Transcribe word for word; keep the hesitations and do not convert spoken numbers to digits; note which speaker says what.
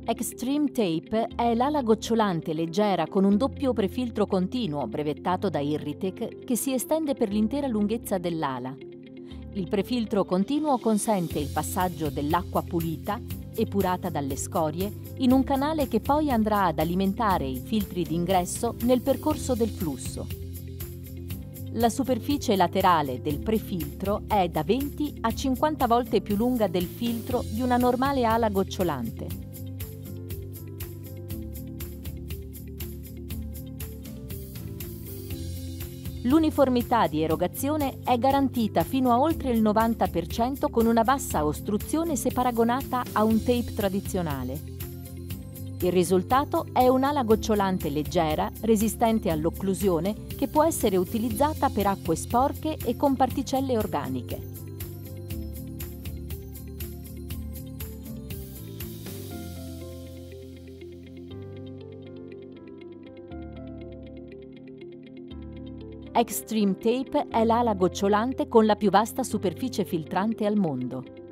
Speaker 1: Extreme Tape è l'ala gocciolante leggera con un doppio prefiltro continuo brevettato da Irritec che si estende per l'intera lunghezza dell'ala. Il prefiltro continuo consente il passaggio dell'acqua pulita, epurata dalle scorie, in un canale che poi andrà ad alimentare i filtri d'ingresso nel percorso del flusso. La superficie laterale del prefiltro è da venti a cinquanta volte più lunga del filtro di una normale ala gocciolante. L'uniformità di erogazione è garantita fino a oltre il novanta per cento con una bassa ostruzione se paragonata a un tape tradizionale. Il risultato è un'ala gocciolante leggera, resistente all'occlusione, che può essere utilizzata per acque sporche e con particelle organiche. Extreme Tape è l'ala gocciolante con la più vasta superficie filtrante al mondo.